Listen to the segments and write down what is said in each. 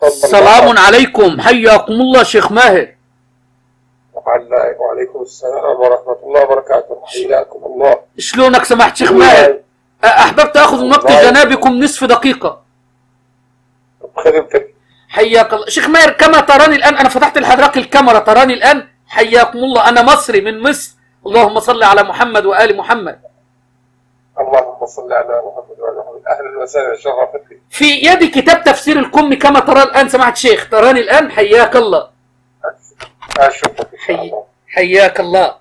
سلام عليكم، حياكم الله شيخ ماهر. وعليكم السلام ورحمة الله وبركاته، حياكم الله. شلونك سمحت شيخ ماهر؟ أحببت أخذ من وقت جنابكم نصف دقيقة. بخدمتك. حياك الله شيخ ماهر. كما تراني الآن، أنا فتحت لحضرتك الكاميرا، تراني الآن؟ حياكم الله. أنا مصري من مصر. اللهم صل على محمد وآل محمد. اللهم صل على محمد وآل محمد. أهلا وسهلا، شرفتني. في يدي كتاب تفسير القمي كما ترى الآن سماحة الشيخ، تراني الآن؟ حياك الله. حياك الله.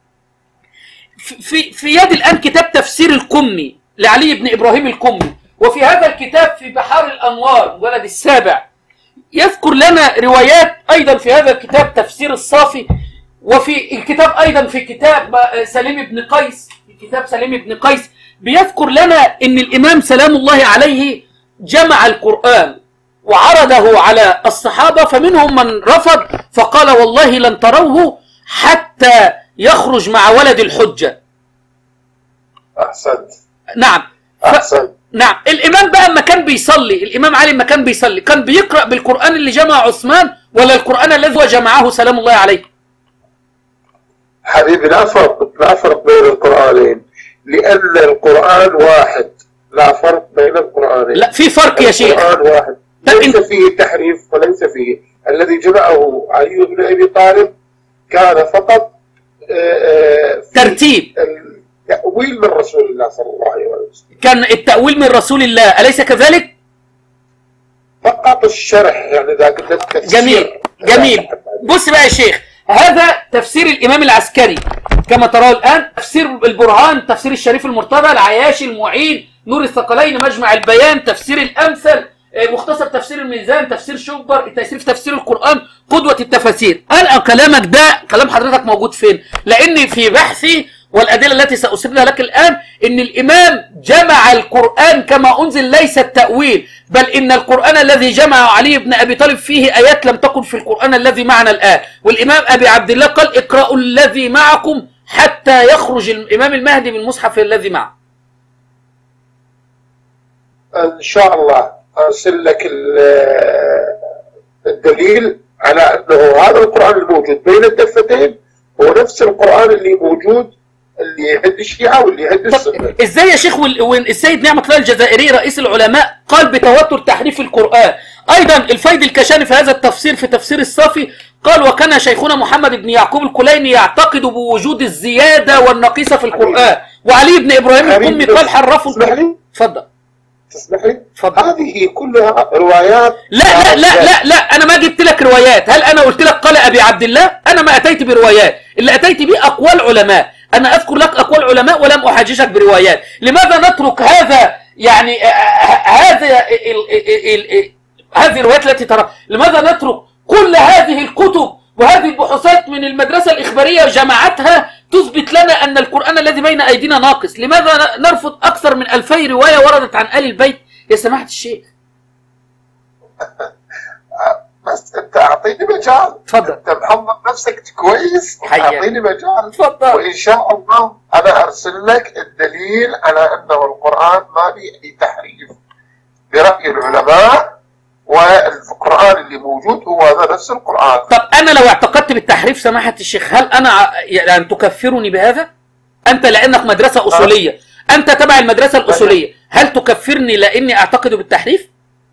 في يدي الآن كتاب تفسير القمي لعلي بن إبراهيم القمي، وفي هذا الكتاب في بحار الأنوار مجلد السابع يذكر لنا روايات أيضا في هذا الكتاب تفسير الصافي، وفي الكتاب أيضا في كتاب سليم بن قيس، في كتاب سليم بن قيس بيذكر لنا أن الإمام سلام الله عليه جمع القرآن وعرضه على الصحابة، فمنهم من رفض فقال والله لن تروه حتى يخرج مع ولد الحجة. أحسنت. نعم. أحسنت. نعم. الإمام بقى لما كان بيصلي، الإمام علي لما كان بيصلي كان بيقرأ بالقرآن اللي جمع عثمان ولا القرآن الذي هو جمعه سلام الله عليه؟ حبيبي لا فرق بين القرآنين، لأن القرآن واحد، لا فرق بين القرآنين. لا في فرق يا شيخ. القرآن واحد، ليس فيه تحريف وليس فيه. الذي جمعه علي بن أبي طالب كان فقط ترتيب، التأويل من رسول الله صلى الله عليه وسلم. كان التأويل من رسول الله، أليس كذلك؟ فقط الشرح يعني ذاك التفسير. جميل جميل. بص بقى يا شيخ، هذا تفسير الإمام العسكري كما تراه الآن، تفسير البرهان، تفسير الشريف المرتضى، العياشي، المعين، نور الثقلين، مجمع البيان، تفسير الأمثل، مختصر تفسير الميزان، تفسير شوبر، التيسير في تفسير القرآن، قدوة التفاسير. أنا كلامك ده كلام حضرتك موجود فين؟ لأن في بحثي والأدلة التي سأسردها لك الآن إن الإمام جمع القرآن كما أنزل، ليس التأويل، بل إن القرآن الذي جمعه علي بن أبي طالب فيه آيات لم تكن في القرآن الذي معنا الآن. والإمام أبي عبد الله قال اقرأوا الذي معكم حتى يخرج الإمام المهدي بالمصحف الذي معه. إن شاء الله أرسل لك الدليل على أنه هذا القرآن الموجود بين الدفتين هو نفس القرآن اللي موجود اللي عند الشيعة واللي عند السنة. ازاي يا شيخ؟ والسيد نعمة الله الجزائري رئيس العلماء قال بتواتر تحريف القرآن. ايضا الفيض الكشاني في هذا التفسير في تفسير الصافي قال وكان شيخنا محمد بن يعقوب الكليني يعتقد بوجود الزيادة والنقيصة في القرآن، وعلي بن ابراهيم القمي قال حرفوا. اتفضل. تسمح لي؟ هذه كلها روايات. لا انا ما جبت لك روايات. هل انا قلت لك قال ابي عبد الله؟ انا ما اتيت بروايات، اللي اتيت به اقوال علماء. انا اذكر لك اقوال علماء ولم احاججك بروايات. لماذا نترك هذا يعني هذه الروايات التي ترى؟ لماذا نترك كل هذه الكتب وهذه البحوثات من المدرسة الإخبارية جماعتها تثبت لنا أن القرآن الذي بين أيدينا ناقص؟ لماذا نرفض أكثر من 2000 رواية وردت عن آل البيت يا سماحة الشيخ؟ بس أنت أعطيني مجال. تفضل. أنت محضر نفسك كويس، أعطيني مجال. تفضل. وإن شاء الله أنا أرسل لك الدليل على أنه القرآن ما به أي تحريف برأي العلماء، والقرآن اللي موجود هو هذا نفس القرآن. طب أنا لو اعتقدت بالتحريف سماحة الشيخ، هل أنا يعني تكفرني بهذا؟ أنت لأنك مدرسة أصولية، أنت تبع المدرسة الأصولية، هل تكفرني لأني أعتقد بالتحريف؟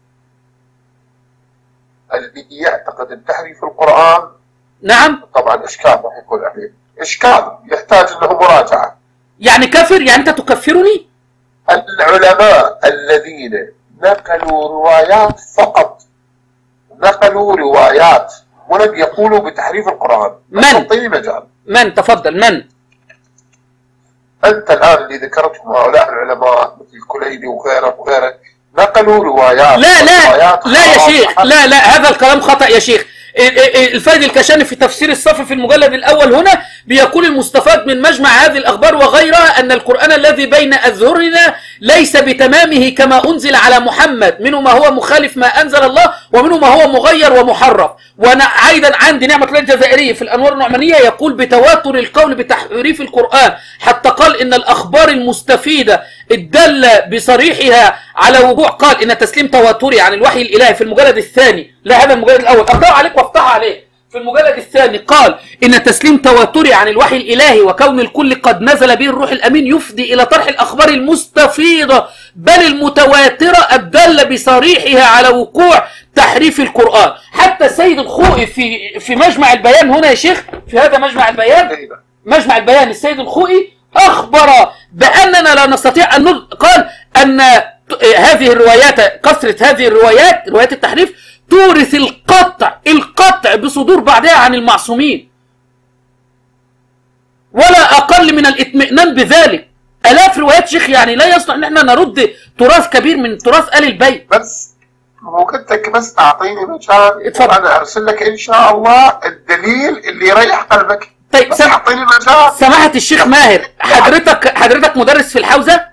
اللي يعتقد بتحريف القرآن نعم طبعا إشكال راح يكون عليه، إشكال يحتاج له مراجعة. يعني كافر؟ يعني أنت تكفرني؟ العلماء الذين نقلوا روايات فقط، نقلوا روايات ولم يقولوا بتحريف القرآن. من؟ أعطيني مجال. من؟ تفضل. من؟ أنت الآن اللي ذكرتهم هؤلاء العلماء مثل الكليني وغيره وغيره نقلوا روايات. لا يا شيخ، لا هذا الكلام خطأ يا شيخ. الفيض الكشاني في تفسير الصافي في المجلد الأول هنا بيقول المستفاد من مجمع هذه الأخبار وغيرها أن القرآن الذي بين أذهرنا ليس بتمامه كما أنزل على محمد، منه ما هو مخالف ما أنزل الله ومنه ما هو مغير ومحرف. وأنا أيضا عندي نعمة الله الجزائرية في الأنوار النعمانية يقول بتواتر القول بتحريف القرآن، حتى قال إن الأخبار المستفيدة الدالة بصريحها على وقوع، قال إن تسليم تواتري عن الوحي الإلهي في المجلد الثاني، لا هذا المجلد الأول أقرأ عليك وافتح عليه، في المجلد الثاني قال إن تسليم تواتري عن الوحي الإلهي وكون الكل قد نزل به الروح الأمين يفضي إلى طرح الأخبار المستفيضة بل المتواترة الدالة بصريحها على وقوع تحريف القرآن. حتى السيد الخوئي في مجمع البيان هنا يا شيخ، في هذا مجمع البيان، مجمع البيان، السيد الخوئي أخبر بأننا لا نستطيع أن قال أن هذه الروايات، كثرة هذه الروايات، روايات التحريف، تورث القطع بصدور بعضها عن المعصومين، ولا أقل من الاطمئنان بذلك. آلاف روايات شيخ، يعني لا يصلح ان احنا نرد تراث كبير من تراث آل البيت. بس ممكنتك بس تعطيني مجال، انا ارسل لك ان شاء الله الدليل اللي يريح قلبك. طيب بس اعطيني مجال. سماحة الشيخ ماهر، حضرتك مدرس في الحوزة؟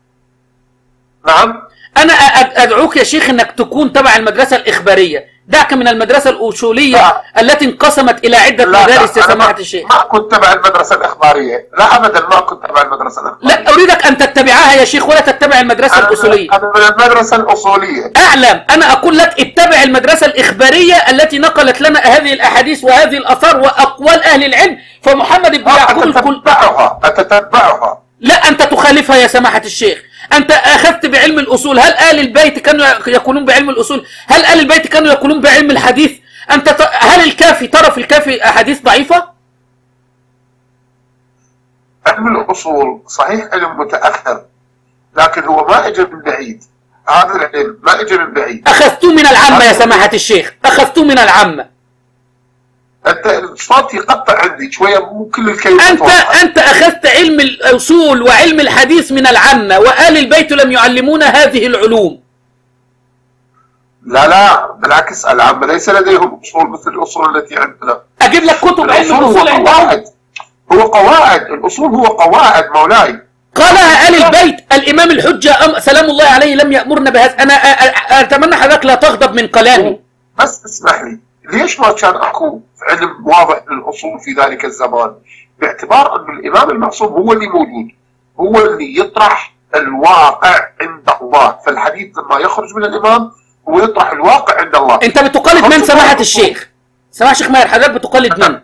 نعم. أنا أدعوك يا شيخ أنك تكون تبع المدرسة الإخبارية، دعك من المدرسة الأصولية التي انقسمت إلى عدة مدارس يا سماحة الشيخ. ما كنت تبع المدرسة الإخبارية، لا أبدا ما كنت تبع المدرسة الإخبارية. لا أريدك أن تتبعها يا شيخ ولا تتبع المدرسة الأصولية. أنا من المدرسة الأصولية. أعلم، أنا أقول لك اتبع المدرسة الإخبارية التي نقلت لنا هذه الأحاديث وهذه الآثار وأقوال أهل العلم، فمحمد بن يعقوب أتتبعها. لا أنت تخالفها يا سماحة الشيخ. أنت أخذت بعلم الأصول، هل آل البيت كانوا يقولون بعلم الأصول؟ هل آل البيت كانوا يقولون بعلم الحديث؟ هل الكافي ترى في الكافي أحاديث ضعيفة؟ علم الأصول صحيح علم متأخر، لكن هو ما أجى من بعيد، هذا العلم ما أجى من بعيد. أخذتوه من العامة يا سماحة الشيخ، أخذتوه من العامة. أنت الصوت يقطع عندي شوية، مو كل الكلمات. أنت أخذت علم الأصول وعلم الحديث من العامة، وآل البيت لم يعلمون هذه العلوم. لا بالعكس، العامة ليس لديهم أصول مثل الأصول التي عندنا. أجيب لك كتب علم الأصول عندهم. هو قواعد، الأصول هو قواعد مولاي. قالها آل البيت. الإمام الحجة سلام الله عليه لم يأمرنا بهذا. أنا أتمنى حضرتك لا تغضب من كلامي. بس اسمح لي، ليش ما كان أكو علم واضح للأصول في ذلك الزمان؟ باعتبار أن الإمام المعصوم هو اللي موجود، هو اللي يطرح الواقع عند الله، فالحديث لما يخرج من الإمام هو يطرح الواقع عند الله. أنت بتقلد من سماحة الشيخ؟ سماحة الشيخ ماهر، حضرتك بتقلد من؟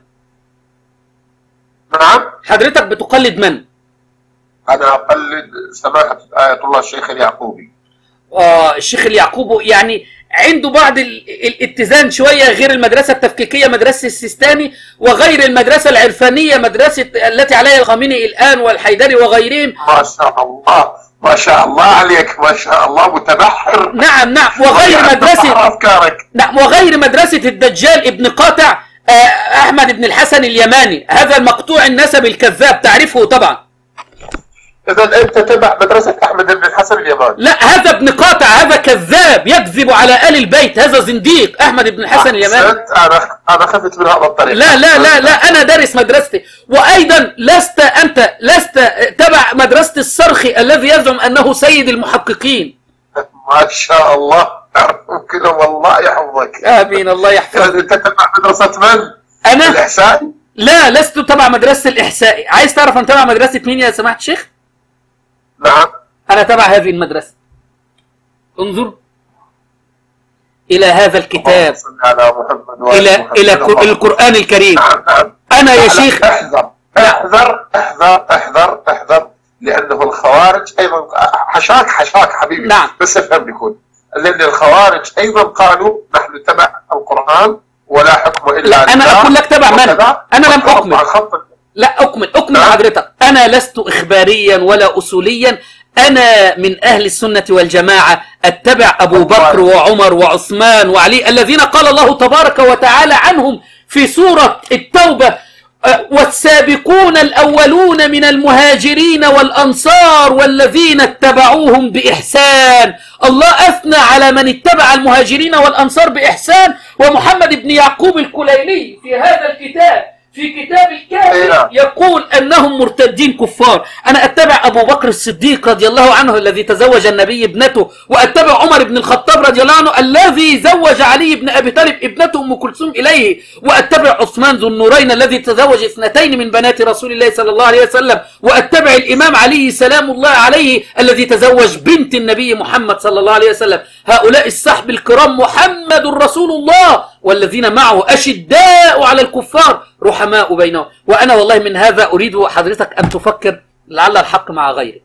نعم؟ حضرتك بتقلد من؟ أنا أقلد سماحة آية الله الشيخ اليعقوبي. الشيخ اليعقوبي يعني عنده بعض الاتزان شوية، غير المدرسة التفكيكية مدرسة السيستاني، وغير المدرسة العرفانية مدرسة التي عليها الخامنئي الآن والحيدري وغيرهم. ما شاء الله ما شاء الله عليك، ما شاء الله متبحر. نعم وغير مدرسة أفكارك. نعم وغير مدرسة الدجال ابن قاطع أحمد بن الحسن اليماني، هذا المقطوع النسب الكذاب، تعرفه طبعا. إذا أنت تبع مدرسة أحمد بن الحسن اليماني. لا هذا ابن قاطع، هذا كذاب يكذب على آل البيت، هذا زنديق أحمد بن الحسن اليماني. أنا خفت من هذا الطريق. لا أنا دارس مدرستي، وأيضا لست تبع مدرسة الصرخي الذي يزعم أنه سيد المحققين. ما شاء الله، كده والله يحفظك. آمين الله يحفظك. أنت تبع مدرسة من؟ أنا؟ الإحسائي؟ لا لست تبع مدرسة الإحسائي. عايز تعرف أنا تبع مدرسة مين يا سماحة الشيخ؟ نعم. أنا تبع هذه المدرسة. انظر إلى هذا الكتاب، إلى القرآن الكريم. نعم. أنا يا شيخ احذر لأنه الخوارج أيضا حشاك حبيبي. نعم. بس افهم بكل، لأن الخوارج أيضا قالوا نحن تبع القرآن ولا حكم إلا لله. أنا أقول لك تبع من؟ أنا لم أكمل. لا أكمل حضرتك. أنا لست إخباريا ولا أصوليا، أنا من أهل السنة والجماعة، أتبع أبو بكر وعمر وعثمان وعلي الذين قال الله تبارك وتعالى عنهم في سورة التوبة: والسابقون الأولون من المهاجرين والأنصار والذين اتبعوهم بإحسان. الله أثنى على من اتبع المهاجرين والأنصار بإحسان، ومحمد بن يعقوب الكليلي في هذا الكتاب في كتاب الكافي يقول أنهم مرتدين كفار. أنا أتبع أبو بكر الصديق رضي الله عنه الذي تزوج النبي ابنته، وأتبع عمر بن الخطاب رضي الله عنه الذي زوج علي بن أبي طالب ابنته أم كلثوم إليه، وأتبع عثمان ذو النورين الذي تزوج اثنتين من بنات رسول الله صلى الله عليه وسلم، وأتبع الإمام علي سلام الله عليه الذي تزوج بنت النبي محمد صلى الله عليه وسلم. هؤلاء الصحب الكرام محمد رسول الله والذين معه أشداء على الكفار رحماء بينهم. وأنا والله من هذا أريد حضرتك أن تفكر لعل الحق مع غيرك.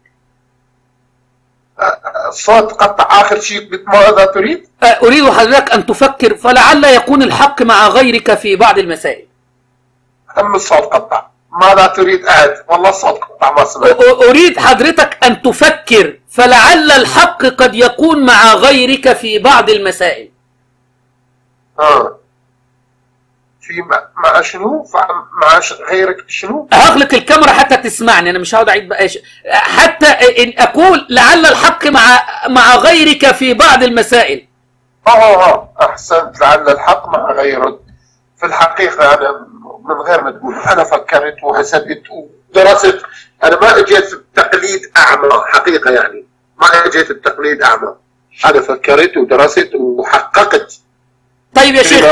الصوت قطع آخر شيء، ماذا تريد؟ أريد حضرتك أن تفكر فلعل يكون الحق مع غيرك في بعض المسائل. الصوت قطع، ماذا تريد؟ والله الصوت قطع ما سمعت. أريد حضرتك أن تفكر فلعل الحق قد يكون مع غيرك في بعض المسائل. في مع شنو؟ مع غيرك شنو؟ هغلق الكاميرا حتى تسمعني، انا مش هقعد اعيد بقى حتى إن اقول لعل الحق مع غيرك في بعض المسائل. احسنت، لعل الحق مع غيرك. في الحقيقه انا من غير ما تقول انا فكرت وحسبت ودرست، انا ما اجيت التقليد اعمى حقيقه، يعني ما اجيت التقليد اعمى، انا فكرت ودرست وحققت. طيب يا شيخ،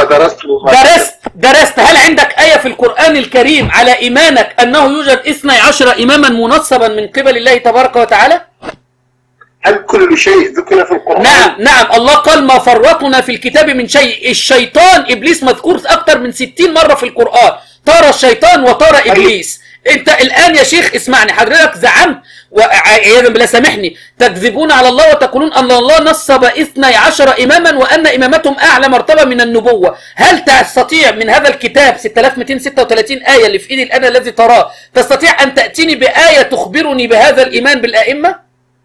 درست هل عندك آية في القرآن الكريم على إيمانك أنه يوجد 12 إماما منصبا من قبل الله تبارك وتعالى؟ هل كل شيء ذكر في القرآن؟ نعم الله قال ما فرطنا في الكتاب من شيء. الشيطان إبليس مذكور أكثر من 60 مرة في القرآن، طار الشيطان وطار إبليس. أنت الآن يا شيخ اسمعني، حضرتك زعمت وعياذا بالله سامحني تكذبون على الله وتقولون أن الله نصب 12 إماما وأن إمامتهم أعلى مرتبة من النبوة. هل تستطيع من هذا الكتاب 6236 آية اللي في إيدي الآن الذي تراه، تستطيع أن تأتيني بآية تخبرني بهذا الإيمان بالأئمة؟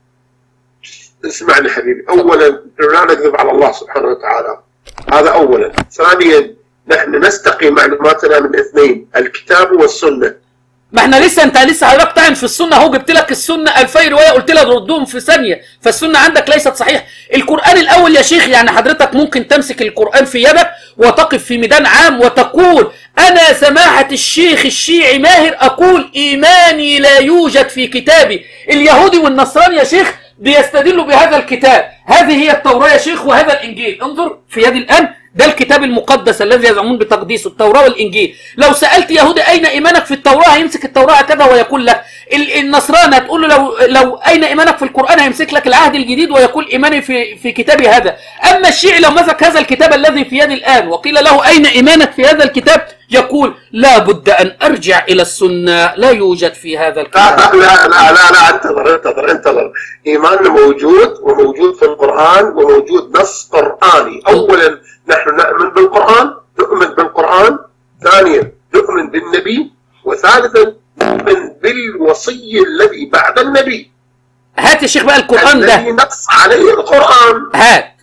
اسمعني حبيبي، أولا لا نكذب على الله سبحانه وتعالى، هذا أولا. ثانيا نحن نستقي معلوماتنا من اثنين، الكتاب والسنة. ما احنا انت لسه حضرتك طعن في السنه اهو، جبت لك السنه 2000 روايه قلت لها ردهم في ثانيه، فالسنه عندك ليست صحيحه. القران الاول يا شيخ، يعني حضرتك ممكن تمسك القران في يدك وتقف في ميدان عام وتقول انا سماحه الشيخ الشيعي ماهر اقول ايماني لا يوجد في كتابي. اليهودي والنصراني يا شيخ بيستدلوا بهذا الكتاب، هذه هي التوراه يا شيخ وهذا الانجيل. انظر في يدي الان، ده الكتاب المقدس الذي يزعمون بتقديسه، التوراة والإنجيل. لو سألت يهودي أين إيمانك في التوراة هيمسك التوراة كذا ويقول لك. النصراني هتقول له لو أين إيمانك في القرآن هيمسك لك العهد الجديد ويقول إيماني في كتابي هذا. أما الشيعي لو مسك هذا الكتاب الذي في يدي الآن وقيل له أين إيمانك في هذا الكتاب يقول لا بد أن أرجع إلى السنة، لا يوجد في هذا الكتاب. لا انتظر. إيماننا موجود وموجود في القرآن وموجود نص قرآني. أولا نحن نؤمن بالقرآن، ثانيا نؤمن بالنبي، وثالثا نؤمن بالوصي الذي بعد النبي. هات يا شيخ بقى القرآن ده الذي نص عليه القرآن. هات.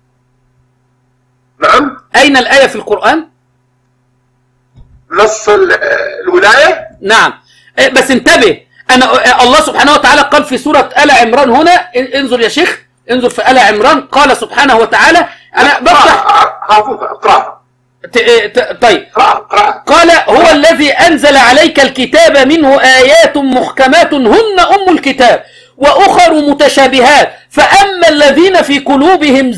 نعم. أين الآية في القرآن؟ نص الولاية؟ نعم، بس انتبه، الله سبحانه وتعالى قال في سورة آل عمران هنا، انظر يا شيخ، انظر في آل عمران قال سبحانه وتعالى، أنا بفتح اقرأ. طيب قال هو الذي أنزل عليك الكتاب منه آيات محكمات هن أم الكتاب وأخر متشابهات فأما الذين في قلوبهم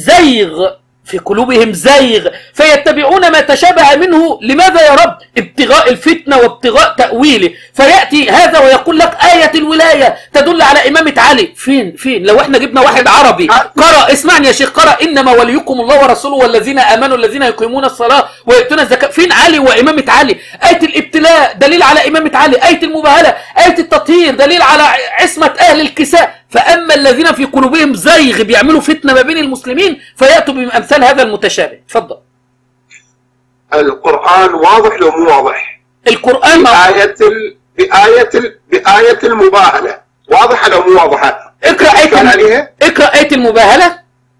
زيغ فيتبعون ما تشابه منه. لماذا يا رب؟ ابتغاء الفتنة وابتغاء تأويله. فيأتي هذا ويقول لك آية الولاية تدل على إمامة علي. فين لو احنا جبنا واحد عربي قرأ، اسمعني يا شيخ، قرأ إنما وليكم الله ورسوله والذين آمنوا الذين يقيمون الصلاة ويؤتون الزكاة، فين علي وإمامة علي؟ آية الابتلاء دليل على إمامة علي، آية المباهلة، آية التطهير دليل على عصمة أهل الكساء. فأما الذين في قلوبهم زيغ بيعملوا فتنة ما بين المسلمين فيأتوا بأمثال هذا المتشابه. اتفضل. القرآن واضح لو مو واضح؟ القرآن بآية المباهلة واضحة لو مو واضحة؟ اقرأ آية المباهلة.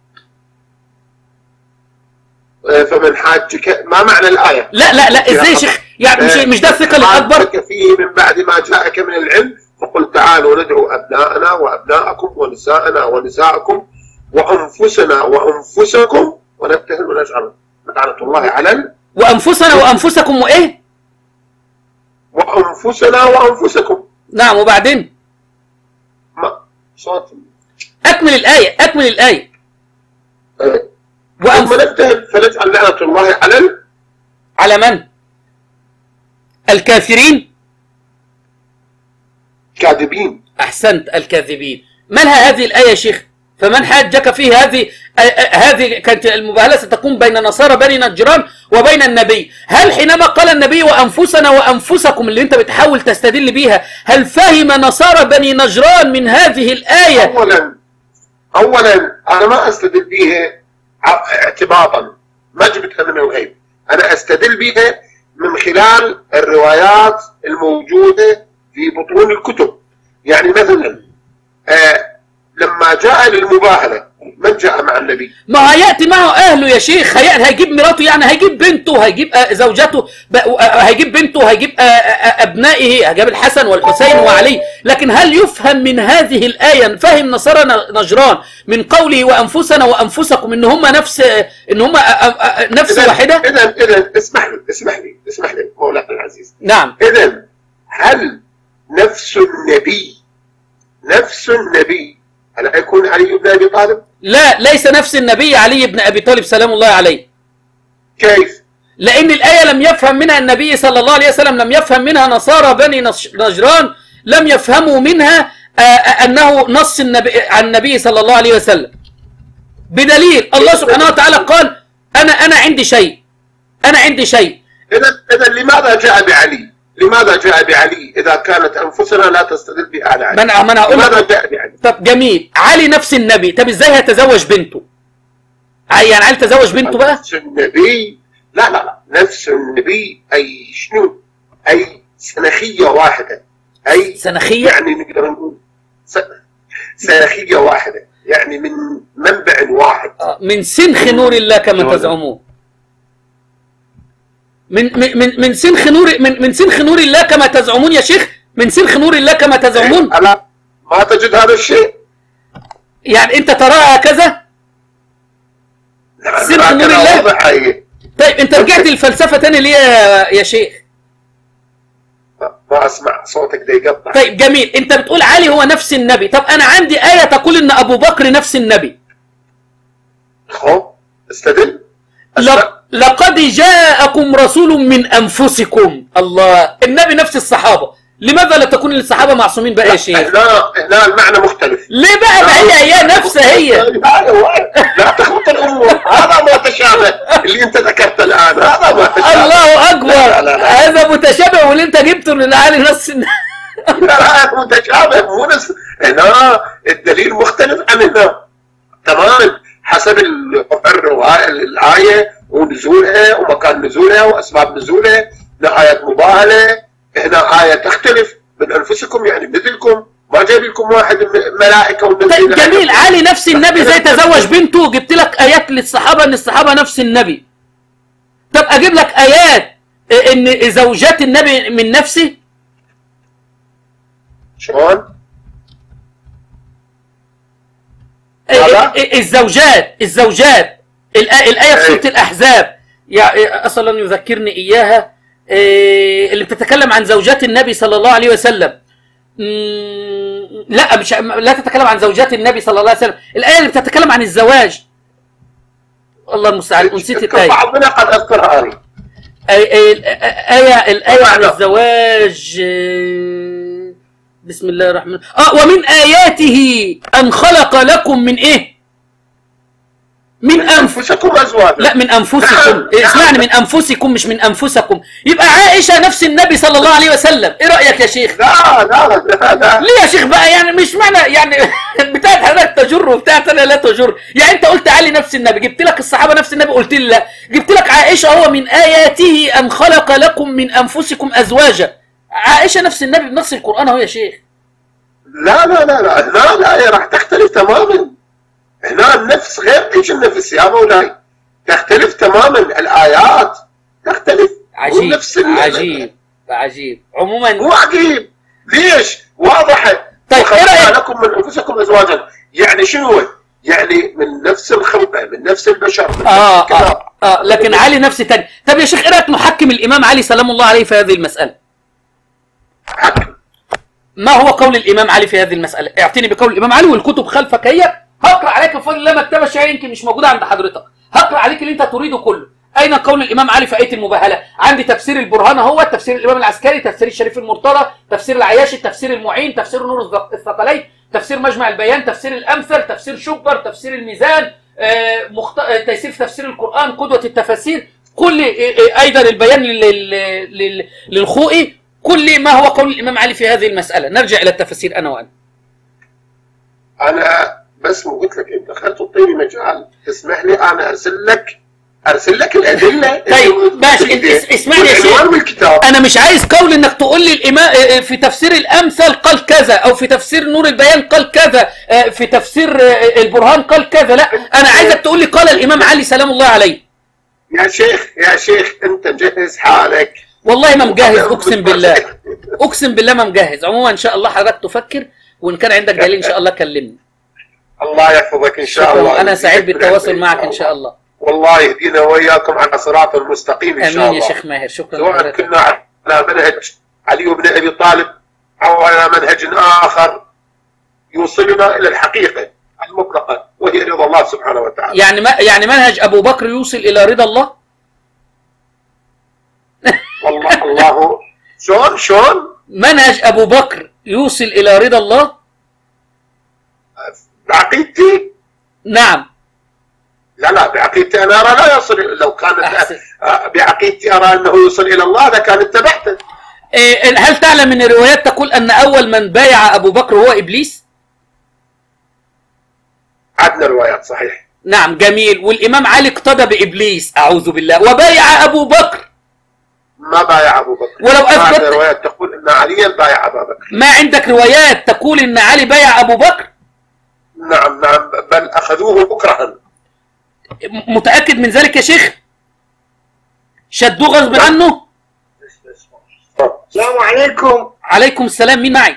فمن حاجك، ما معنى الآية؟ لا ازاي يا شيخ؟ يعني مش ده الثقل الأكبر؟ فيه من بعد ما جاءك من العلم فقل تعالوا ندعو أبناءنا وأبناءكم ونساءنا ونساءكم وأنفسنا وأنفسكم ونبتهل ونجعل لعنة الله على وأنفسنا وأنفسكم وإيه؟ وأنفسنا وأنفسكم. نعم، وبعدين صوت أكمل الآية، أكمل الآية. ثم نبتهل فنجعل لعنة الله على من؟ الكافرين، كاذبين. أحسنت، الكاذبين. مالها هذه الآية يا شيخ؟ فمن حاجك فيه؟ هذه كانت المباهلة ستكون بين نصارى بني نجران وبين النبي. هل حينما قال النبي وأنفسنا وأنفسكم اللي أنت بتحاول تستدل بيها، هل فهم نصارى بني نجران من هذه الآية؟ أولا أنا ما أستدل بيها اعتباطا، ما جبتها من الغيب، أنا أستدل بيها من خلال الروايات الموجودة في بطون الكتب. يعني مثلا لما جاء للمباهلة من جاء مع النبي؟ ما هيأتي معه أهله يا شيخ، هيجيب مراته، يعني هيجيب بنته، هيجيب زوجته، هيجيب بنته، هيجيب أبنائه، هيجيب الحسن والحسين وعلي. لكن هل يفهم من هذه الآية، فهم نصارى نجران من قوله وأنفسنا وأنفسكم إن هم نفس واحدة؟ إذن اسمح لي مولانا العزيز. نعم. إذن هل نفس النبي ألا يكون علي بن أبي طالب؟ لا، ليس نفس النبي علي بن أبي طالب سلام الله عليه. كيف؟ لأن الآية لم يفهم منها النبي صلى الله عليه وسلم، لم يفهم منها نصارى بني نجران، لم يفهموا منها أنه نص عن النبي صلى الله عليه وسلم، بدليل الله سبحانه وتعالى قال أنا عندي شيء، أنا عندي شيء. إذا لماذا جاء بعلي؟ لماذا جاء بعلي إذا كانت أنفسنا لا تستدل بها على علي؟ لماذا جاء بعلي؟ طب جميل، علي نفس النبي، طب إزاي هيتزوج بنته؟ يعني علي تزوج بنته بقى؟ نفس النبي؟ لا، نفس النبي أي شنو؟ أي سنخية واحدة، أي سنخية؟ يعني نقدر نقول سنخية واحدة، يعني من منبع واحد، من سنخ نور الله كما تزعمون. من سنخ نور الله كما تزعمون يا شيخ، من سنخ نور الله كما تزعمون. لا، ما تجد هذا الشيء. يعني انت تراها هكذا؟ سنخ نور الله. طيب انت رجعت للفلسفه تاني ليه يا شيخ؟ ما اسمع صوتك ده يقطع. طيب جميل، انت بتقول علي هو نفس النبي، طب انا عندي آية تقول ان ابو بكر نفس النبي. استدل. لقد جاءكم رسول من انفسكم. الله، النبي نفس الصحابة، لماذا لا تكون الصحابة معصومين بقى يا شيخ؟ هنا المعنى مختلف. ليه بقى؟ هي نفسها هي. لا تخلط الامور، هذا ما تشابه اللي انت ذكرته الان، هذا ما تشابه. الله اكبر، هذا متشابه واللي انت جبته من علي نص. لا متشابه مو نفس، هنا الدليل مختلف عن هنا تماما حسب الآية ونزولها ومكان نزولها وأسباب نزولها. هنا آية مباهلة، هنا آية تختلف من أنفسكم، يعني مثلكم، ما جايب لكم واحد ملائكة طيب جميل، علي نفس النبي زي تزوج بنته، جبت لك آيات للصحابة إن الصحابة نفس النبي. طب أجيب لك آيات إن زوجات النبي من نفسه؟ شلون؟ الزوجات الآية في سورة الأحزاب، أصلا يذكرني إياها، اللي بتتكلم عن زوجات النبي صلى الله عليه وسلم. لا تتكلم عن زوجات النبي صلى الله عليه وسلم، الآية اللي بتتكلم عن الزواج. الله المستعان، نسيت الآية. بعضنا قد أذكرها أنا. الآية عن الزواج، بسم الله الرحمن ومن آياته أن خلق لكم من إيه؟ من أنفسكم أزواجا. لا، من أنفسكم. اسمعني، من أنفسكم مش من أنفسكم. يبقى عائشة نفس النبي صلى الله عليه وسلم. إيه رأيك يا شيخ؟ لا ليه يا شيخ بقى؟ يعني مش معنى يعني بتاعت حضرتك تجر وبتاعت أنا لا تجر. يعني أنت قلت علي نفس النبي، جبت لك الصحابة نفس النبي، قلت لي لا. جبت لك عائشة هو من آياته أن خلق لكم من أنفسكم أزواجا. عائشة نفس النبي بنص القرآن اهو يا شيخ. لا الآية راح تختلف تماما. هنا النفس غير ايش النفس يا مولاي، تختلف تماما، الآيات تختلف. عجيب عموما مو عجيب، ليش؟ واضحة. طيب خلقنا لكم من أنفسكم أزواجا، يعني شنو؟ يعني من نفس الخلقة، من نفس البشر، من نفس لكن علي نفس تاني. طب يا شيخ ايه رأيك نحكم الإمام علي سلام الله عليه في هذه المسألة؟ ما هو قول الامام علي في هذه المساله؟ اعطيني بقول الامام علي، والكتب خلفك هي. هقرا عليك بفضل الله مكتبه شيء يمكن مش موجوده عند حضرتك، هقرا عليك اللي انت تريده كله. اين قول الامام علي في ايه المباهله؟ عندي تفسير البرهان، هو تفسير الامام العسكري، تفسير الشريف المرتضى، تفسير العياشي، تفسير المعين، تفسير نور الثقلين، تفسير مجمع البيان، تفسير الامثل، تفسير شبر، تفسير الميزان، تيسير تفسير القران، قدوه التفاسير، كل ايضا البيان للخوئي، كل ما هو قول الامام علي في هذه المساله. نرجع الى التفاسير انا وانت. انا بس قلت لك انت دخلت تعطيني مجال، اسمح لي انا ارسل لك الادله. طيب ماشي، اسمعني يا شيخ، انا مش عايز قول انك تقول لي الامام في تفسير الامثل قال كذا، او في تفسير نور البيان قال كذا، في تفسير البرهان قال كذا، لا انا عايزك تقول لي قال الامام علي سلام الله عليه. يا شيخ انت مجهز حالك؟ والله ما مجهز، اقسم بالله، اقسم بالله ما مجهز. عموما ان شاء الله حضرتك تفكر، وان كان عندك دليل ان شاء الله كلمني. الله يحفظك ان شاء الله. انا سعيد بالتواصل معك ان شاء الله. والله يهدينا واياكم على صراط المستقيم ان شاء الله. امين يا شيخ ماهر، شكرا. سواء كنا على منهج علي بن ابي طالب او على منهج اخر يوصلنا الى الحقيقه المطلقه وهي رضا الله سبحانه وتعالى. يعني منهج ابو بكر يوصل الى رضا الله؟ والله الله شلون؟ منهج ابو بكر يوصل الى رضا الله؟ بعقيدتي؟ نعم. لا بعقيدتي انا ارى لا يصل. لو كانت بعقيدتي ارى انه يوصل الى الله لكان اتبعته. هل تعلم ان الروايات تقول ان اول من بايع ابو بكر هو ابليس؟ عندنا روايات صحيح. نعم جميل. والامام علي اقتدى بابليس اعوذ بالله وبايع ابو بكر. ما بايع ابو بكر. ولو اثبت روايات تقول ان عليا بايع ابا بكر. ما عندك روايات تقول ان علي بايع ابو بكر؟ نعم بل اخذوه مكرها. متاكد من ذلك يا شيخ؟ شدوه غصب عنه؟ السلام عليكم. عليكم السلام. مين معي؟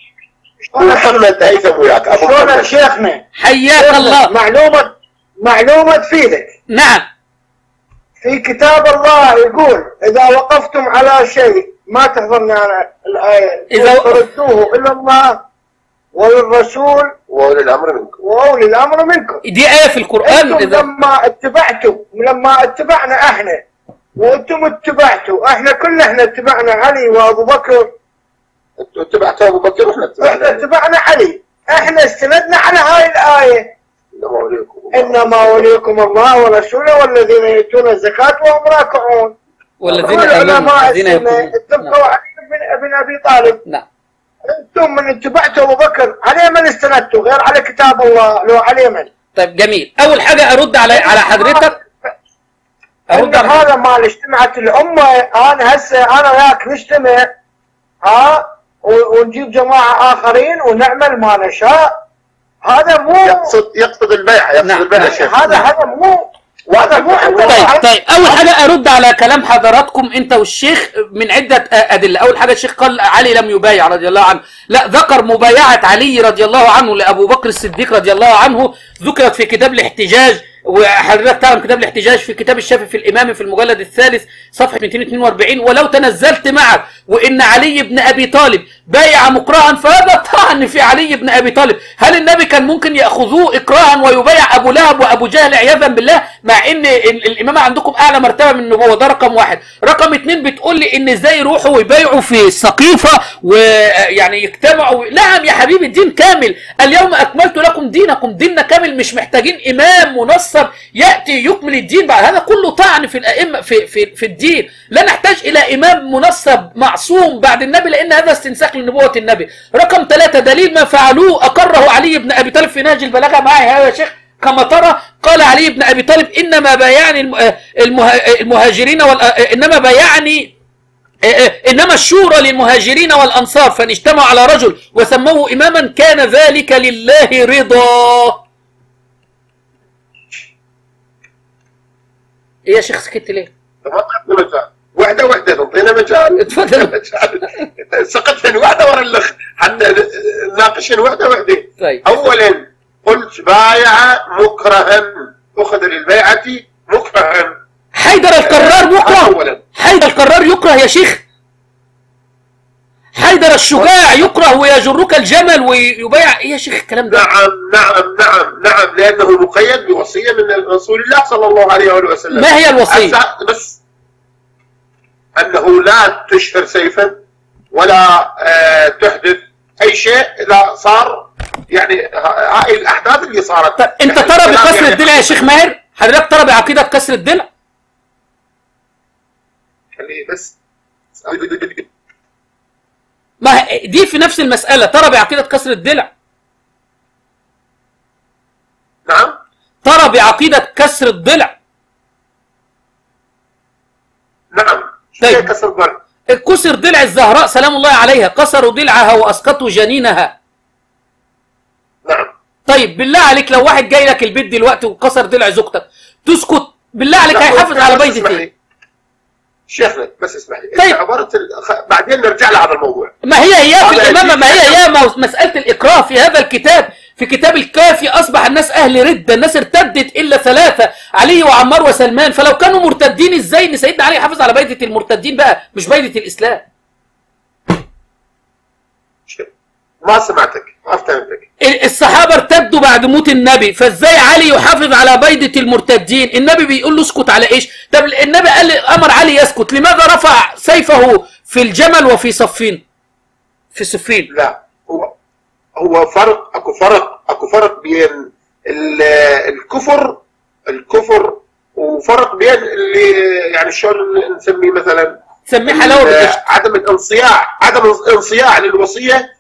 محمد هيثم وياك. شلونك شيخنا؟ حياك الله. معلومة تفيدك. نعم. في كتاب الله يقول إذا وقفتم على شيء، ما تحضرني أنا الآية، إذا ردوه إلى الله وللرسول وأولي الأمر منكم. دي آية في القرآن. إذا لما اتبعنا احنا وانتم اتبعتوا، احنا كلنا اتبعنا علي وابو بكر. انتم اتبعتوا ابو بكر واحنا اتبعنا علي. احنا استندنا على هاي الآية إنما وليكم الله ورسوله والذين يؤتون الزكاة وهم راكعون. والذين اتبعوا علي بن أبي طالب. نعم. انتم من اتبعتوا ابو بكر على من استندتوا غير على كتاب الله؟ لو على من؟ طيب جميل. اول حاجه ارد على حضرتك. هذا ما اجتمعت الامه. انا هسه انا وياك نجتمع ونجيب جماعه اخرين ونعمل ما نشاء. هذا مو يقصد البيعه. نعم. هذا مو طيب اول حاجه ارد على كلام حضراتكم انت والشيخ من عده ادله. اول حاجه الشيخ قال علي لم يبايع رضي الله عنه، لا ذكر مبايعه علي رضي الله عنه لابو بكر الصديق رضي الله عنه، ذكرت في كتاب الاحتجاج. وحضرتك تعلم كتاب الاحتجاج في كتاب الشافعي في الامام في المجلد الثالث صفحه 242. ولو تنزلت معك وان علي بن ابي طالب بايع مكرها فهذا طعن في علي بن ابي طالب. هل النبي كان ممكن ياخذوه اكراها ويبايع ابو لهب وابو جهل عياذا بالله؟ مع ان الامامه عندكم اعلى مرتبه من النبوه. ده رقم واحد. رقم اتنين بتقول لي ان ازاي يروحوا ويبايعوا في السقيفه ويعني يجتمعوا. نعم يا حبيبي الدين كامل. اليوم اكملت لكم دينكم. ديننا كامل، مش محتاجين امام منصب ياتي يكمل الدين بعد. هذا كله طعن في الائمه في الدين. لا نحتاج الى امام منصب معصوم بعد النبي، لان هذا استنساخ لنبوه النبي. رقم ثلاثة دليل ما فعلوه اقره علي بن ابي طالب في نهج البلاغه. معي هذا يا شيخ كما ترى. قال علي بن ابي طالب انما بايعني المهاجرين انما بايعني انما الشورى للمهاجرين والانصار فان اجتمعوا على رجل وسموه اماما كان ذلك لله رضا. ايه يا شيخ سكت ليه؟ وحده تعطينا مجال. اتفضل. سقطتن واحده ورا الاخ حتى نناقشن واحده. طيب. اولا قلت بايع مكرها، اخذ للبيعه مكرها. حيدر القرار مكره. حيدر القرار يكره يا شيخ. الشجاع يكره ويجرك الجمل ويبايع. ايه يا شيخ الكلام ده؟ نعم لأنه مقيد بوصية من رسول الله صلى الله عليه وسلم. ما هي الوصية؟ بس أنه لا تشهر سيفا ولا تحدث أي شيء إذا صار يعني هاي الأحداث اللي صارت. طب أنت يعني ترى بكسر يعني الضلع يا شيخ ماهر؟ حضرتك ترى بعقيدة كسر الضلع؟ خليه بس. ما دي في نفس المسألة، ترى بعقيدة كسر الضلع؟ نعم. ترى بعقيدة كسر الضلع؟ نعم. طيب كسر الضلع. كسر ضلع الزهراء سلام الله عليها، كسروا ضلعها واسقطوا جنينها. نعم. طيب بالله عليك لو واحد جاي لك البيت دلوقتي وكسر ضلع زوجتك تسكت؟ بالله عليك هيحافظ على بيضة ايه؟ شيخنا بس اسمح لي. طيب بعدين نرجع لهذا الموضوع. ما هي في الامامه، ما هي مساله الاكراه في هذا الكتاب. في كتاب الكافي اصبح الناس اهل رده، الناس ارتدت الا ثلاثه، علي وعمار وسلمان، فلو كانوا مرتدين ازاي ان سيدنا علي حافظ على بيضة المرتدين بقى مش بيضة الاسلام؟ ما سمعتك، ما فهمتك. الصحابه ارتدوا بعد موت النبي، فازاي علي يحافظ على بيضة المرتدين؟ النبي بيقول له اسكت على ايش؟ طب النبي قال امر علي يسكت، لماذا رفع سيفه في الجمل وفي صفين؟ في صفين. لا هو فرق، اكو فرق بين الكفر وفرق بين اللي يعني شلون نسميه مثلا؟ نسميه حلاوه عدم الانصياع للوصيه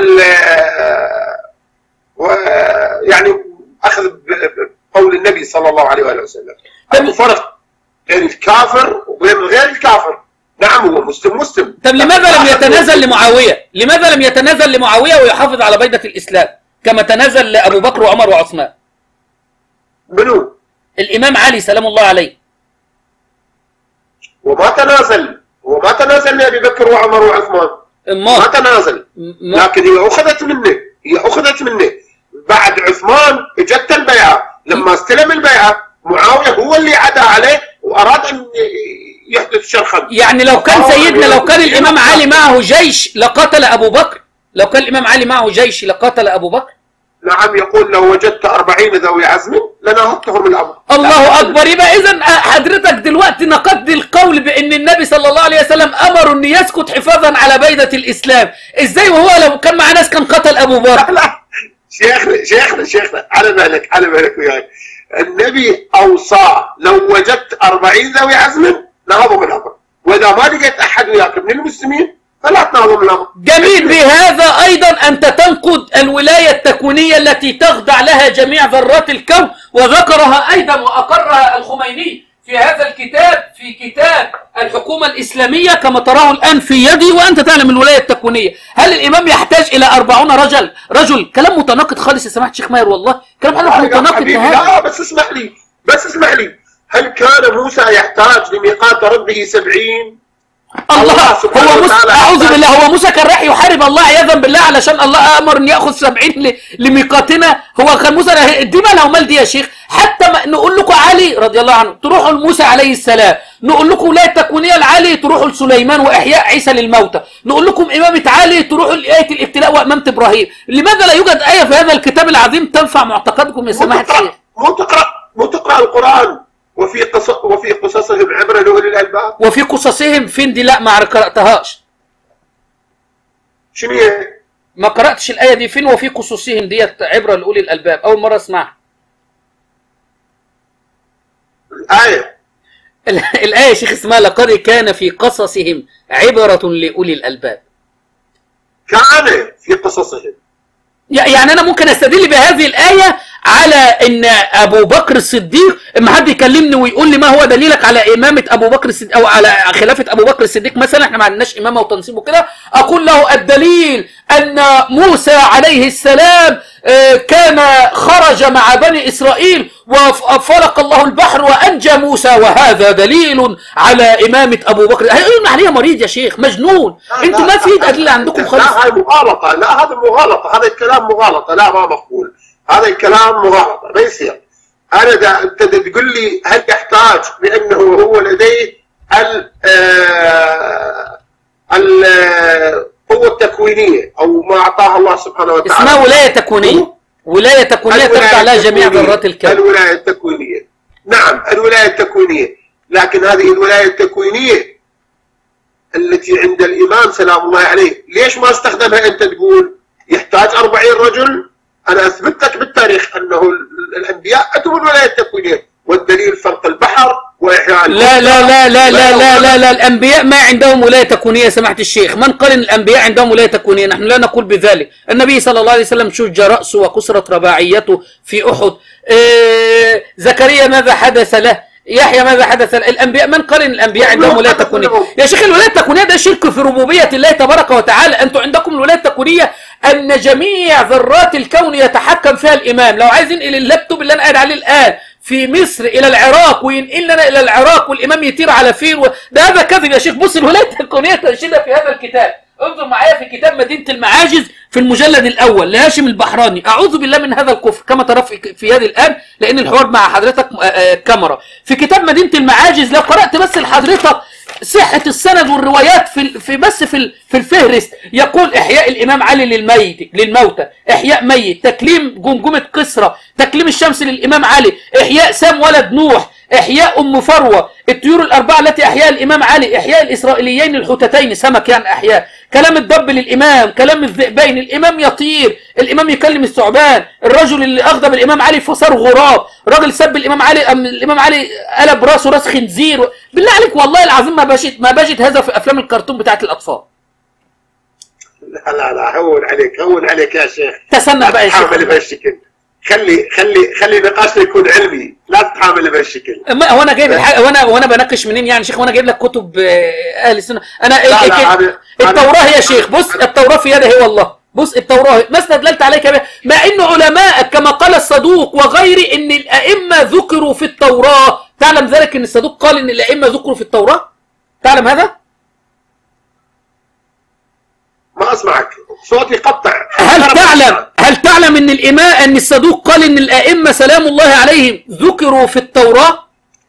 يعني اخذ بقول النبي صلى الله عليه واله وسلم. اكو فرق بين الكافر وبين غير الكافر. نعم هو مسلم. طب لماذا لم يتنازل لمعاويه؟ لماذا لم يتنازل لمعاويه ويحافظ على بيضة الاسلام كما تنازل لابو بكر وعمر وعثمان؟ منو؟ الامام علي سلام الله عليه. وما تنازل لابي بكر وعمر وعثمان. ما تنازل. لكن هي اخذت منه بعد عثمان اجت البيعه. لما استلم البيعه معاويه هو اللي عدا عليه واراد ان يحدث شرخا. يعني لو كان سيدنا، لو كان الامام علي معه جيش لقاتل ابو بكر، لو كان الامام علي معه جيش لقاتل ابو بكر. نعم يقول لو وجدت 40 ذوي عزم لنهضتهم الامر. الله اكبر. يبقى اذا حضرتك دلوقتي نقضت القول بان النبي صلى الله عليه وسلم امر ان يسكت حفاظا على بيضة الاسلام، ازاي وهو لو كان مع ناس كان قتل ابو بكر؟ لا شيخنا على بالك وياي. النبي اوصى لو وجدت 40 ذوي عزم نهضوا الامر، واذا ما لقيت احد وياك من المسلمين فلا تنهضوا الامر. جميل. بهذا ايضا انت تنقض الولايه التكوينيه التي تخضع لها جميع ذرات الكون، وذكرها ايضا واقرها الخميني في هذا الكتاب، في كتاب الحكومه الاسلاميه كما تراه الان في يدي وانت تعلم الولايه التكوينيه. هل الامام يحتاج الى 40 رجل؟ كلام متناقض خالص يا سماحه الشيخ ماهر، والله كلام متناقض نهائي. لا بس اسمح لي. هل كان موسى يحتاج لميقات ربه 70؟ الله هو موسى، اعوذ بالله، هو موسى كان رايح يحارب الله عياذا بالله علشان الله امر ان ياخذ 70 لميقاتنا؟ هو كان موسى دي مالها ومال دي يا شيخ؟ حتى نقول لكم علي رضي الله عنه تروحوا لموسى عليه السلام، نقول لكم ولايه تكوينيه لعلي تروحوا لسليمان واحياء عيسى للموتى، نقول لكم امامه علي تروحوا لايه الابتلاء وامامه ابراهيم. لماذا لا يوجد ايه في هذا الكتاب العظيم تنفع معتقدكم يا سماحه الشيخ؟ مو تقرا القران وفي قصصهم عبره لاولي الالباب. وفي قصصهم فين دي؟ لا ما قراتهاش. شنو هي؟ ما قراتش الايه دي. فين وفي قصصهم ديت عبره لاولي الالباب؟ اول مره اسمعها. الآية يا شيخ اسمها لقد كان في قصصهم عبرة لأولي الألباب. كان في قصصهم، يعني أنا ممكن أستدل بهذه الآية على أن أبو بكر الصديق، اما حد يكلمني ويقول لي ما هو دليلك على إمامة أبو بكر الصديق أو على خلافة أبو بكر الصديق مثلا، احنا ما عندناش إمامة وتنصيب وكده، أقول له الدليل أن موسى عليه السلام كان خرج مع بني إسرائيل وفرق الله البحر وأنجى موسى، وهذا دليل على إمامة أبو بكر. هيقولون عليها مريض يا شيخ مجنون. انتوا ما في أدلة عندكم خالص. لا هاي مغالطة، لا هذا مغالطة، هذا الكلام مغالطة، لا ما مقبول، هذا الكلام مغالطة ما يصير. أنا أنت تقول لي هل يحتاج بأنه هو لديه القوة التكوينية تكوينية أو ما أعطاها الله سبحانه وتعالى. اسمها ولاية تكوينية. ولاية تكوينية ترجع لها جميع ذرات الكون. الولاية التكوينية، نعم الولاية التكوينية، لكن هذه الولاية التكوينية التي عند الإمام سلام الله عليه ليش ما استخدمها أنت تقول يحتاج 40 رجل؟ أنا أثبت لك بالتاريخ أنه الأنبياء أتوا بالولاية التكوينية، والدليل فرق البحر وإحياء لا لا لا لا لا لا لا لا الأنبياء ما عندهم ولاية تكوينية سماحة الشيخ. من قال إن الأنبياء عندهم ولاية تكوينية؟ نحن لا نقول بذلك. النبي صلى الله عليه وسلم شج رأسه وكسرت رباعيته في أحد. زكريا ماذا حدث له؟ يحيى ماذا حدث له؟ الأنبياء من قال إن الأنبياء عندهم ولاية تكوينية؟ يا شيخ الولاية التكوينية ده شرك في ربوبية الله تبارك وتعالى. أنتم عندكم الولاية التكوينية أن جميع ذرات الكون يتحكم فيها الإمام. لو عايز ينقل اللابتوب اللي أنا قاعد عليه الآن في مصر إلى العراق وينقل لنا إلى العراق والإمام يطير على فين ده هذا كذب يا شيخ. بص الولاية التكوينية تنشدها في هذا الكتاب. انظر معايا في كتاب مدينة المعاجز في المجلد الأول لهاشم البحراني. أعوذ بالله من هذا الكفر كما ترى في يدي الآن لأن الحوار مع حضرتك كاميرا. في كتاب مدينة المعاجز لو قرأت بس لحضرتك صحة السند والروايات في بس في الفهرست يقول إحياء الإمام علي للموتى، إحياء ميت، تكليم جمجمة قسرة، تكليم الشمس للإمام علي، إحياء سام ولد نوح، إحياء أم فروة، الطيور الأربعة التي أحياها الإمام علي، إحياء الإسرائيليين الحوتتين سمك يعني أحياء، كلام الضب للإمام، كلام الذئبين، الإمام يطير، الإمام يكلم الثعبان، الرجل اللي أغضب الإمام علي فصار غراب، راجل سب الإمام علي الإمام علي قلب راسه راس خنزير. بالله عليك والله العظيم ما بجد هذا في أفلام الكرتون بتاعت الأطفال. لا لا لا هون عليك يا شيخ. تسنع بقى يا شيخ. تحامل بهالشكل. خلي نقاشنا يكون علمي، لا تتحامل بهالشكل. هو انا جايب وانا بناقش منين يعني شيخ؟ وانا جايب لك كتب اهل السنه. انا التوراه يا شيخ. بص التوراه في يدي والله. بص التوراه ما استدللت عليك بها مع ان علماء كما قال الصدوق وغيري ان الائمه ذكروا في التوراه. تعلم ذلك ان الصدوق قال ان الائمه ذكروا في التوراه؟ تعلم هذا؟ ما اسمعك صوتي قطع. هل تعلم ان الصدوق قال ان الائمه سلام الله عليهم ذكروا في التوراه؟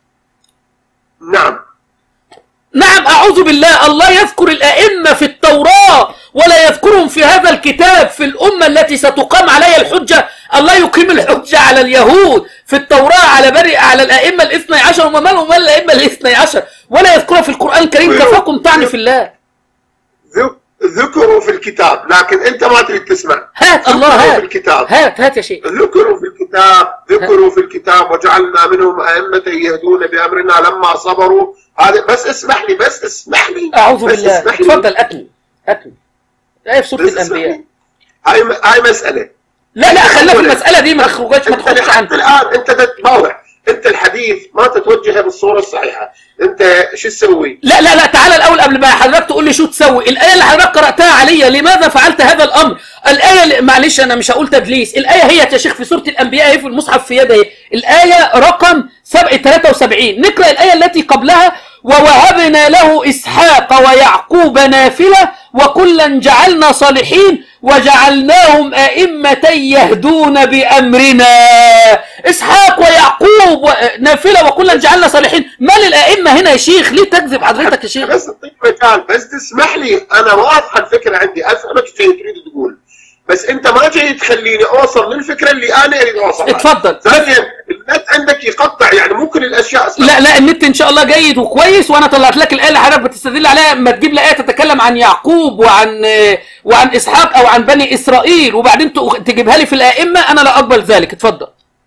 نعم اعوذ بالله. الله يذكر الائمه في التوراه ولا يذكرهم في هذا الكتاب في الامه التي ستقام عليها الحجه. الله يقيم الحجه على اليهود في التوراه على الائمه الاثني عشر وما مالهم الائمه الاثني عشر ولا يذكرها في القران الكريم. كفاكم طعن في الله. ذكروا في الكتاب لكن انت ما تريد تسمع. هات الله هات في الكتاب. هات يا شيخ. ذكروا في الكتاب وجعلنا منهم أئمة يهدون بأمرنا لما صبروا. هذا بس اسمح لي أعوذ بالله. تفضل أكمل آية في سورة الأنبياء. هاي مسألة. لا خلينا في المسألة دي ما تخرجش عنها. الآن أنت تتباوع. انت الحديث ما تتوجهه بالصوره الصحيحه، انت شو تسوي؟ لا تعال الاول قبل ما حضرتك تقول لي شو تسوي. الايه اللي حضرتك قراتها عليا لماذا فعلت هذا الامر؟ الايه معلش انا مش هقول تدليس، الايه هي يا شيخ في سوره الانبياء اهي في المصحف في يدي الايه رقم 73. نقرا الايه التي قبلها. ووهبنا له اسحاق ويعقوب نافله وكلا جعلنا صالحين وجعلناهم أئمة يهدون بأمرنا. إسحاق ويعقوب نافلة وكلا جعلنا صالحين. ما للأئمة هنا يا شيخ؟ ليه تكذب حضرتك يا شيخ؟ بس اعطيك مثال بس تسمح لي. أنا واضحة الفكرة عندي، أفهمك شيء تريد تقول بس أنت ما جاي تخليني أوصل للفكرة اللي أنا أريد أوصلها. اتفضل. ثانيا النت عندك يقطع يعني ممكن الأشياء أسمع. لا النت إن شاء الله جيد وكويس وأنا طلعت لك الآية اللي حضرتك بتستدل عليها. ما تجيب لي آية تتكلم عن يعقوب وعن إسحاق أو عن بني إسرائيل وبعدين تجيبها لي في الأئمة، أنا لا أقبل ذلك. اتفضل.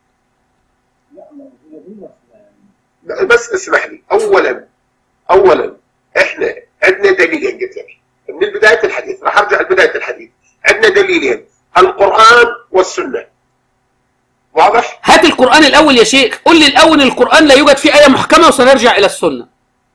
بس اسمح لي. أولا إحنا عندنا دليلين قلت لك من بداية الحديث، راح أرجع لبداية الحديث. عندنا دليلين، القرآن والسنة. واضح؟ هات القرآن الأول يا شيخ. قل لي الأول القرآن لا يوجد فيه آية محكمة وسنرجع إلى السنة.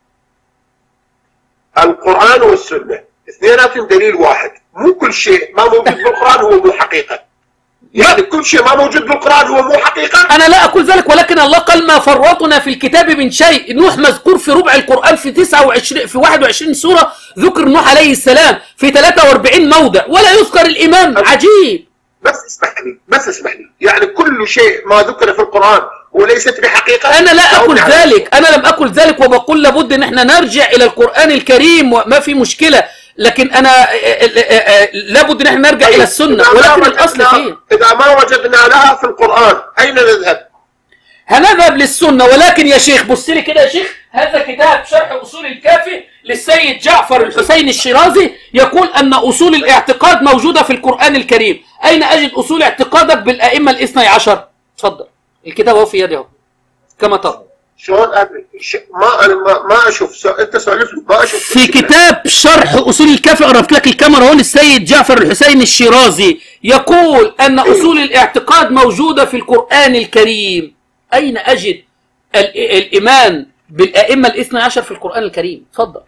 القرآن والسنة اثنيناتهم دليل واحد. مو كل شيء ما موجود بالقرآن هو مو حقيقة. يعني كل شيء ما موجود بالقرآن هو مو حقيقة. أنا لا أقول ذلك ولكن الله قال ما فرطنا في الكتاب من شيء. نوح مذكور في ربع القرآن في 21 سورة ذكر نوح عليه السلام في 43 موضع ولا يذكر الإمام. عجيب. بس اسمح لي يعني كل شيء ما ذكر في القرآن وليست بحقيقة. أنا لا أقول ذلك. أنا لم أقل ذلك وبقول لابد أن احنا نرجع إلى القرآن الكريم وما في مشكلة. لكن انا لابد ان احنا نرجع الى السنه، ولكن الاصل فين؟ اذا ما وجدنا لها في القران اين نذهب؟ هنذهب للسنه. ولكن يا شيخ بص لي كده يا شيخ، هذا كتاب شرح اصول الكافي للسيد جعفر الحسين الشيرازي، يقول ان اصول الاعتقاد موجوده في القران الكريم. اين اجد اصول اعتقادك بالائمه الاثني عشر؟ اتفضل، الكتاب اهو في يدي اهو كما ترى. شلون ادري؟ ما اشوف، انت سولف لي ما اشوف. في كتاب شرح اصول الكافي، قربت لك الكاميرا اهو، للسيد جعفر الحسين الشيرازي، يقول ان اصول الاعتقاد موجوده في القران الكريم. اين اجد الايمان بالائمه الاثني عشر في القران الكريم؟ اتفضل.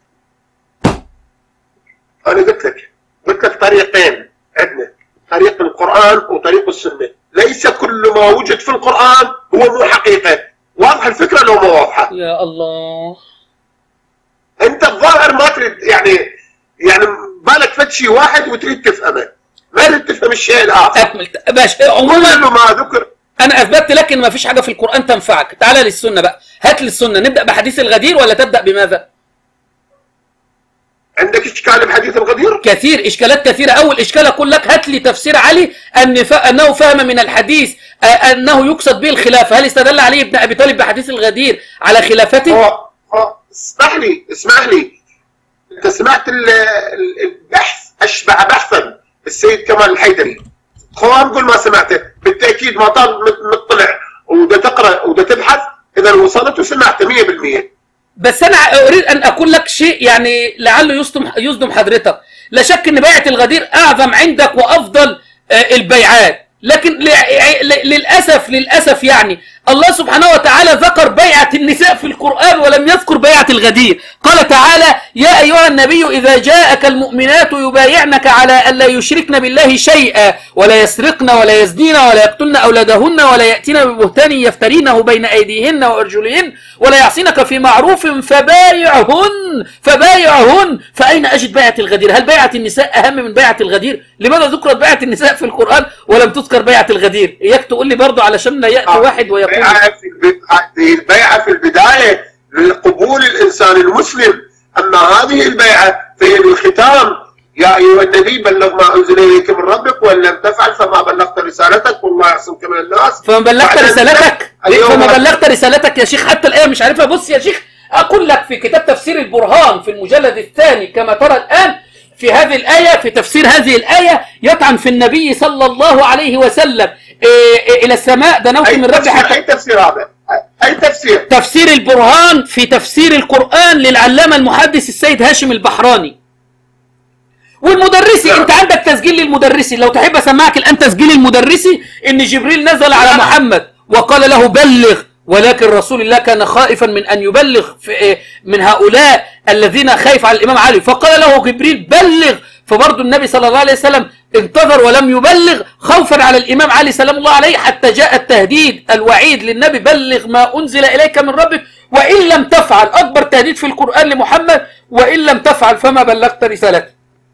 انا قلت لك طريقين عندنا، طريق القران وطريق السنه، ليس كل ما وجد في القران هو مو حقيقه. واضحه الفكره لو ما واضحه؟ يا الله، انت الظاهر ما تريد يعني بالك فد شيء واحد وتريد تفهمه، ما تريد تفهم الشيء الاخر. اكمل باشا. عموما ما ذكر، انا اثبتت لك ان ما فيش حاجه في القران تنفعك. تعالى للسنه بقى، هات لي السنه. نبدا بحديث الغدير ولا تبدا بماذا؟ عندك اشكال بحديث الغدير؟ كثير، اشكالات كثيره. اول اشكال اقول لك هات لي تفسير علي انه فهم من الحديث انه يقصد به الخلافه. هل استدل علي ابن ابي طالب بحديث الغدير على خلافته؟ اسمح لي انت سمعت البحث اشبع بحثا السيد كمال الحيدري. خوان قول ما سمعته، بالتاكيد ما طال مطلع وده تقرا وده تبحث، اذا وصلت وسمعته 100%. بس انا اريد ان اقول لك شيء يعني لعله يصدم حضرتك. لا شك ان بيعه الغدير اعظم عندك وافضل البيعات، لكن للاسف يعني الله سبحانه وتعالى ذكر بيعة النساء في القرآن ولم يذكر بيعة الغدير. قال تعالى: يا أيها النبي إذا جاءك المؤمنات يبايعنك على أن لا يشركن بالله شيئا ولا يسرقن ولا يزنين ولا يقتلن أولادهن ولا يأتين ببهتان يفترينه بين أيديهن وأرجلهن ولا يعصينك في معروف فبايعهن. فأين أجد بيعة الغدير؟ هل بيعة النساء أهم من بيعة الغدير؟ لماذا ذكرت بيعة النساء في القرآن ولم تذكر بيعة الغدير؟ إياك تقول لي برضه علشان يأتي واحد ويقول البيعة في البداية لقبول الإنسان المسلم، أما هذه البيعة فهي بالختام: يا أيها النبي بلغ ما أنزل إليك من ربك وإن لم تفعل فما بلغت رسالتك والله يعصمك من الناس. فما بلغت رسالتك يا شيخ، حتى الآية مش عارفها. بص يا شيخ، أقول لك في كتاب تفسير البرهان في المجلد الثاني كما ترى الآن في هذه الآية، في تفسير هذه الآية يطعن في النبي صلى الله عليه وسلم إلى السماء دنوت من ربي حتى. أي تفسير هذا؟ أي تفسير؟ تفسير البرهان في تفسير القرآن للعلامة المحدث السيد هاشم البحراني. والمدرسي انت عندك تسجيل للمدرسي، لو تحب اسمعك الان تسجيل المدرسي ان جبريل نزل على محمد وقال له بلغ، ولكن رسول الله كان خائفا من ان يبلغ من هؤلاء الذين خايف على الامام علي، فقال له جبريل بلغ. فبرضه النبي صلى الله عليه وسلم انتظر ولم يبلغ خوفا على الامام علي سلام الله عليه، حتى جاء التهديد الوعيد للنبي: بلغ ما انزل اليك من ربك وان لم تفعل. اكبر تهديد في القران لمحمد: وان لم تفعل فما بلغت رسالته.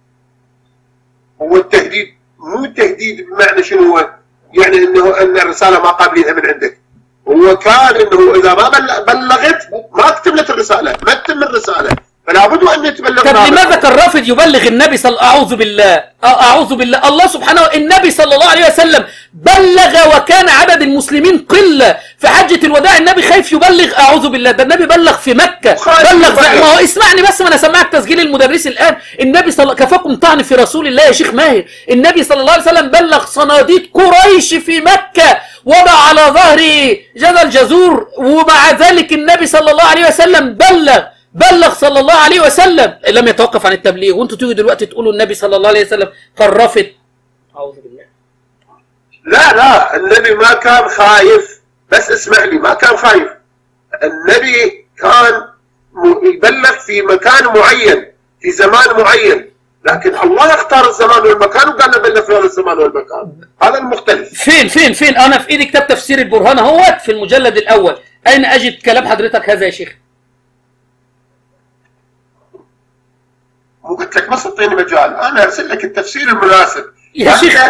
هو التهديد مو تهديد بمعنى شنو هو؟ يعني ان الرساله ما قابلينها من عندك. هو كان انه اذا ما بلغت ما تكتملت الرساله، ما تتم الرساله، فلا بد ان يتبلغ. طب لماذا كان رافض يبلغ النبي اعوذ بالله الله سبحانه. النبي صلى الله عليه وسلم بلغ وكان عدد المسلمين قله. في حجه الوداع النبي خايف يبلغ، اعوذ بالله. ده النبي بلغ في مكه، بلغ. ما هو اسمعني بس، ما انا سمعك تسجيل المدرس الان. النبي كفاكم طعن في رسول الله يا شيخ ماهر. النبي صلى الله عليه وسلم بلغ صناديد قريش في مكه، وضع على ظهره جزل جزور، ومع ذلك النبي صلى الله عليه وسلم بلغ صلى الله عليه وسلم، لم يتوقف عن التبليغ. وانتوا تيجوا دلوقتي تقولوا النبي صلى الله عليه وسلم كان رافض. اعوذ بالله. لا النبي ما كان خايف، بس اسمع لي، ما كان خايف. النبي كان يبلغ في مكان معين في زمان معين، لكن الله اختار الزمان والمكان وقال له بلغ في هذا الزمان والمكان. هذا المختلف. فين انا في ايدي كتاب تفسير البرهان اهوت في المجلد الاول. اين اجد كلام حضرتك هذا يا شيخ؟ قلت لك بس اعطيني مجال، انا ارسل لك التفسير المناسب يا شيخ.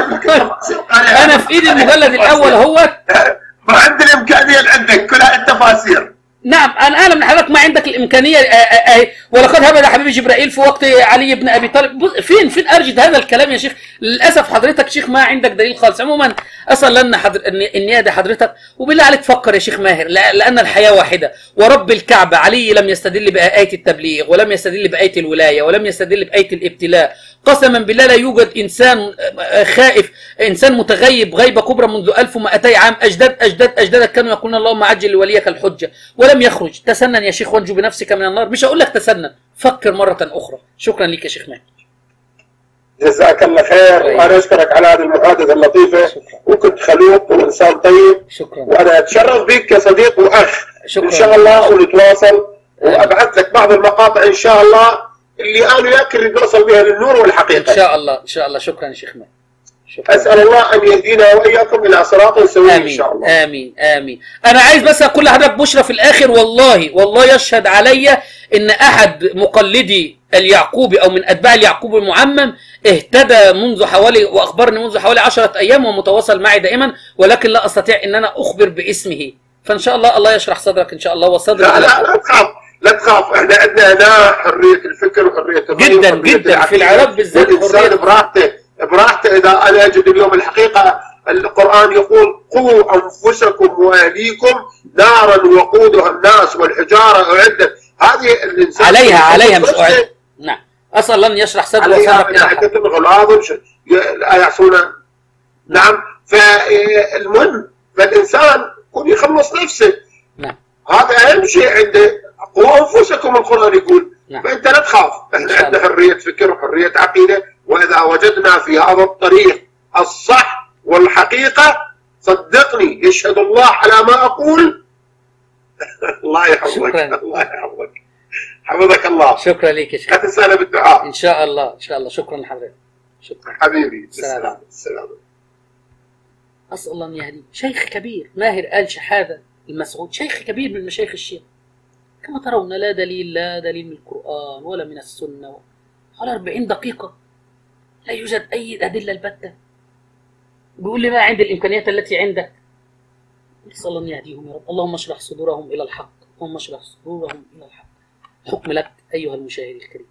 انا في ايدي المجلد الاول اهوت. ما عندي الامكانيه اللي عندك، كلها التفاسير. نعم انا اعلم ان حضرتك ما عندك الامكانيه ولقد هبد حبيبي جبرائيل في وقت علي بن ابي طالب. فين ارجد هذا الكلام يا شيخ؟ للاسف حضرتك شيخ ما عندك دليل خالص. عموما اسال لنا النيادة حضرتك، وبالله عليك فكر يا شيخ ماهر، لان الحياه واحده. ورب الكعبه علي لم يستدل بايه التبليغ، ولم يستدل بايه الولايه، ولم يستدل بايه الابتلاء. قسما بالله لا يوجد انسان خائف، انسان متغيب غيبه كبرى منذ 1200 عام. اجدادك كانوا يقولون اللهم عجل لوليك الحجه، ولم يخرج. تسنن يا شيخ وانجو بنفسك من النار. مش هقول لك تسنن، فكر مره اخرى. شكرا لك يا شيخ ماهر. جزاك الله خير، وانا اشكرك على هذه المحادثه اللطيفه. شكرا. وكنت خلوق وانسان طيب. شكرا. وانا اتشرف بك كصديق واخ. شكرا. ان شاء الله ونتواصل، وابعث لك بعض المقاطع ان شاء الله اللي انا ياكل نوصل بها للنور والحقيقه. ان شاء الله ان شاء الله. شكرا يا شيخ ماهر. اسال الله ان يهدينا واياكم الى صراط سوي ان شاء الله. امين امين. انا عايز بس اقول لحضرتك بشرى في الاخر، والله يشهد علي ان احد مقلدي اليعقوبي او من اتباع اليعقوبي المعمم اهتدى منذ حوالي، واخبرني منذ حوالي 10 ايام ومتواصل معي دائما، ولكن لا استطيع ان انا اخبر باسمه. فان شاء الله الله يشرح صدرك ان شاء الله وصدر. لا تخاف، لا تخاف، احنا عندنا هنا حريه الفكر وحريه الراي جدا جدا في العراق بالذات. الانسان براحته. اذا انا اجد اليوم الحقيقه القران يقول قوا انفسكم واهليكم نارا وقودها الناس والحجاره اعدت. هذه الانسان عليها مش اعدت. نعم. اسال الله ان يشرح صدره وصدرك الى الحق. الغلاظ لا يعصون. نعم. فالمهم فالانسان يكون يخلص نفسه. نعم. هذا اهم شيء عنده. قوا انفسكم القران يقول. نعم. فانت لا تخاف، احنا عندنا حريه فكر وحريه عقيده، واذا وجدنا في هذا الطريق الصح والحقيقه صدقني يشهد الله على ما اقول. الله يحفظك. الله يحفظك. حفظك الله. شكرا لك يا شيخ. لا تنسانا بالدعاء. ان شاء الله ان شاء الله. شكرا لحضرتك. شكرا حبيبي. السلام. السلام. اسال الله ان يهديه. شيخ كبير ماهر آل شحاذة المسعود، شيخ كبير من مشايخ الشيعة كما ترون. لا دليل من القرآن ولا من السنة. على 40 دقيقة لا يوجد أي أدلة البتة. بيقول لي ما عندي الإمكانيات التي عندك. نسأل الله أن يهديهم يا رب. اللهم اشرح صدورهم إلى الحق، اللهم اشرح صدورهم إلى الحق. حكم لك أيها المشاهد الكريم.